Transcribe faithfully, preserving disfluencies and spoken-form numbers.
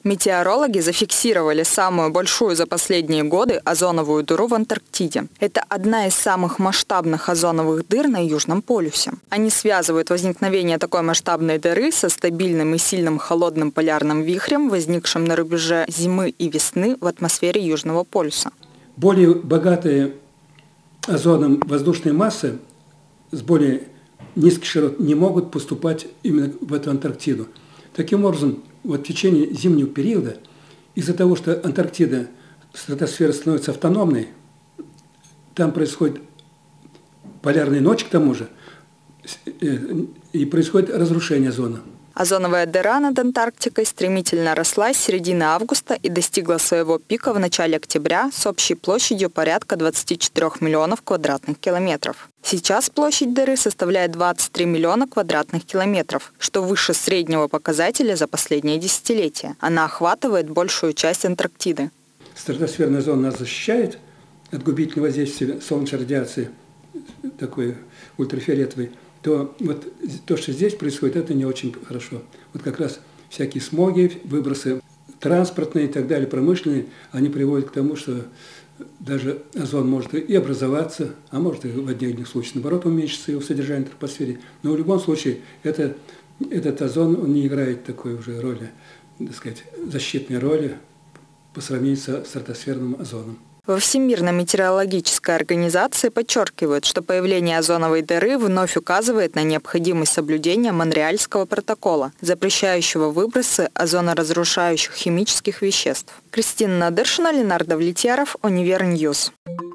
Метеорологи зафиксировали самую большую за последние годы озоновую дыру в Антарктиде. Это одна из самых масштабных озоновых дыр на Южном полюсе. Они связывают возникновение такой масштабной дыры со стабильным и сильным холодным полярным вихрем, возникшим на рубеже зимы и весны в атмосфере Южного полюса. Более богатые озоном воздушные массы с более низких широт не могут поступать именно в эту Антарктиду. Таким образом, вот в течение зимнего периода, из-за того, что Антарктида, стратосфера становится автономной, там происходит полярная ночь к тому же, и происходит разрушение озона. Озоновая дыра над Антарктикой стремительно росла с середины августа и достигла своего пика в начале октября с общей площадью порядка двадцати четырёх миллионов квадратных километров. Сейчас площадь дыры составляет двадцать три миллиона квадратных километров, что выше среднего показателя за последние десятилетия. Она охватывает большую часть Антарктиды. Стратосферная зона нас защищает от губительного воздействия солнечной радиации, такой ультрафиолетовой. То вот то, что здесь происходит, это не очень хорошо. Вот как раз всякие смоги, выбросы транспортные и так далее, промышленные, они приводят к тому, что даже озон может и образоваться, а может и в отдельных случаях, наоборот, уменьшится его содержание в тропосфере. Но в любом случае это, этот озон он не играет такой уже роли, так сказать, защитной роли по сравнению со стратосферным озоном. Во Всемирной метеорологической организации подчеркивают, что появление озоновой дыры вновь указывает на необходимость соблюдения Монреальского протокола, запрещающего выбросы озоноразрушающих химических веществ. Кристина Надыршина, Ленардо Влетьяров, Универньюз.